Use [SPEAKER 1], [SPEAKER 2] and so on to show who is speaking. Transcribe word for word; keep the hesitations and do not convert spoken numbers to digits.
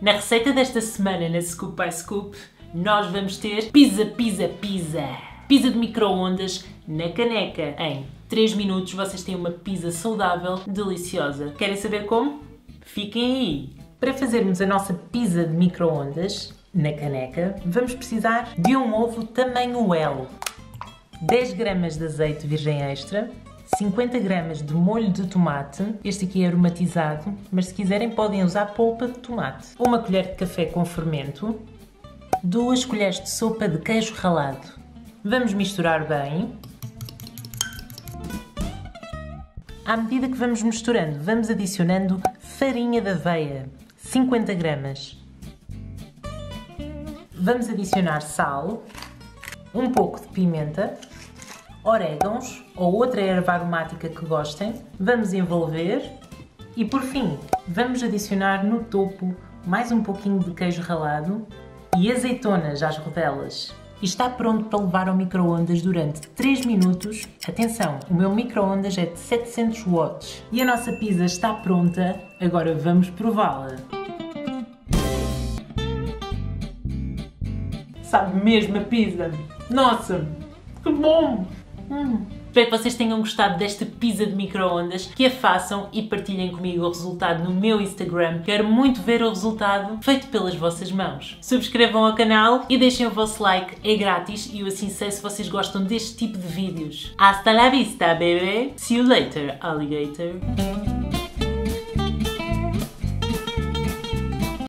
[SPEAKER 1] Na receita desta semana, na Scoop by Scoop, nós vamos ter pizza, pizza, pizza. Pizza de micro-ondas na caneca. Em três minutos vocês têm uma pizza saudável, deliciosa. Querem saber como? Fiquem aí! Para fazermos a nossa pizza de micro-ondas na caneca, vamos precisar de um ovo tamanho L, dez gramas de azeite virgem extra, cinquenta gramas de molho de tomate, este aqui é aromatizado, mas se quiserem podem usar polpa de tomate, uma colher de café com fermento, duas colheres de sopa de queijo ralado. Vamos misturar bem. À medida que vamos misturando, vamos adicionando farinha de aveia, cinquenta gramas. Vamos adicionar sal, um pouco de pimenta, orégãos ou outra erva aromática que gostem. Vamos envolver e, por fim, vamos adicionar no topo mais um pouquinho de queijo ralado e azeitonas às rodelas. E está pronto para levar ao micro-ondas durante três minutos. Atenção, o meu micro-ondas é de setecentos watts. E a nossa pizza está pronta, agora vamos prová-la. Sabe mesmo a pizza? Nossa, que bom! Hum. Espero que vocês tenham gostado desta pizza de micro-ondas, que a façam e partilhem comigo o resultado no meu Instagram. Quero muito ver o resultado feito pelas vossas mãos. Subscrevam ao canal e deixem o vosso like, é grátis e eu assim sei se vocês gostam deste tipo de vídeos. Hasta la vista, baby! See you later, alligator!